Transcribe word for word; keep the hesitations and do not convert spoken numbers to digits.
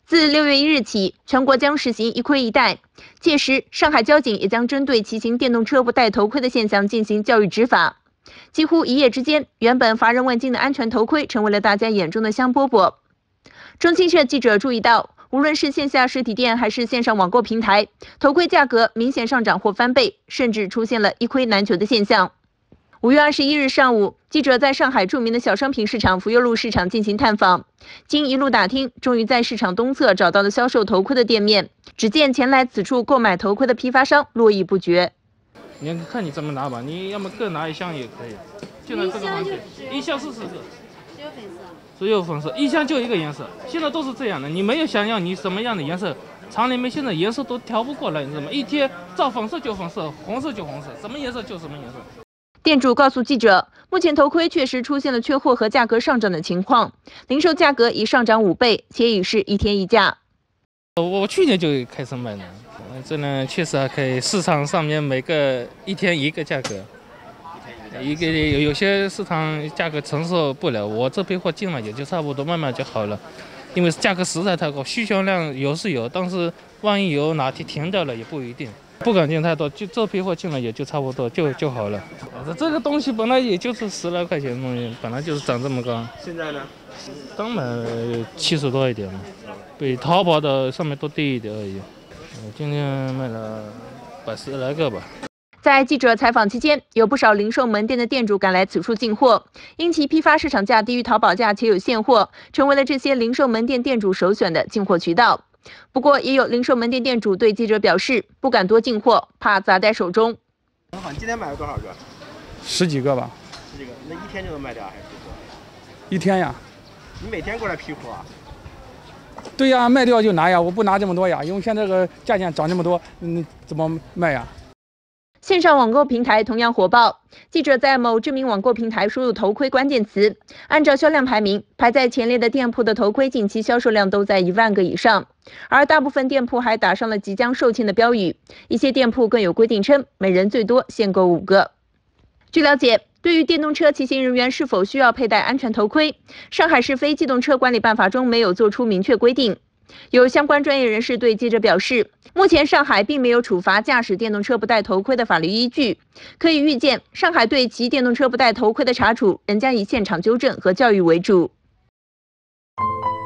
自六月一日起，全国将实行一盔一戴。届时，上海交警也将针对骑行电动车不戴头盔的现象进行教育执法。几乎一夜之间，原本乏人问津的安全头盔成为了大家眼中的香饽饽。中新社记者注意到，无论是线下实体店还是线上网购平台，头盔价格明显上涨或翻倍，甚至出现了一盔难求的现象。五月二十一日上午，记者在上海著名的小商品市场福佑路市场进行探访。经一路打听，终于在市场东侧找到了销售头盔的店面。只见前来此处购买头盔的批发商络绎不绝。 你看你怎么拿吧，你要么各拿一箱也可以。现在这个行情，一箱四十个，只有粉色，只有粉色，一箱就一个颜色。现在都是这样的，你没有想要你什么样的颜色，厂里面现在颜色都调不过来，你知道吗？一天照粉色就粉色，红色就红色，什么颜色就什么颜色。 店主告诉记者，目前头盔确实出现了缺货和价格上涨的情况，零售价格已上涨五倍，且已是一天一价。 我去年就开始卖了，这呢确实还可以。市场上面每个一天一个价格，一个有些市场价格承受不了，我这批货进了也就差不多，慢慢就好了。因为价格实在太高，需求量有是有，但是万一有哪天停掉了也不一定。不敢进太多，就这批货进了也就差不多就就好了。这个东西本来也就是十来块钱的东西，本来就是涨这么高。 现在呢？ 刚买七十多一点嘛，比淘宝的上面多低一点而已。我今天卖了百十来个吧。 在记者采访期间，有不少零售门店的店主赶来此处进货，因其批发市场价低于淘宝价且有现货，成为了这些零售门店店主首选的进货渠道。不过，也有零售门店店主对记者表示，不敢多进货，怕砸在手中。 好，你今天买了多少个？ 十几个吧。 十几个，那一天就能卖掉还是多？ 一天呀。 你每天过来批货啊？ 对呀，卖掉就拿呀，我不拿这么多呀，因为现在这个价钱涨这么多，嗯，怎么卖呀？ 线上网购平台同样火爆，记者在某知名网购平台输入头盔关键词，按照销量排名，排在前列的店铺的头盔近期销售量都在一万个以上，而大部分店铺还打上了即将售罄的标语，一些店铺更有规定称每人最多限购五个。据了解，对于电动车骑行人员是否需要佩戴安全头盔，上海市非机动车管理办法中没有作出明确规定。有相关专业人士对记者表示，目前上海并没有处罚驾驶电动车不戴头盔的法律依据，可以预见，上海对骑电动车不戴头盔的查处仍将以现场纠正和教育为主。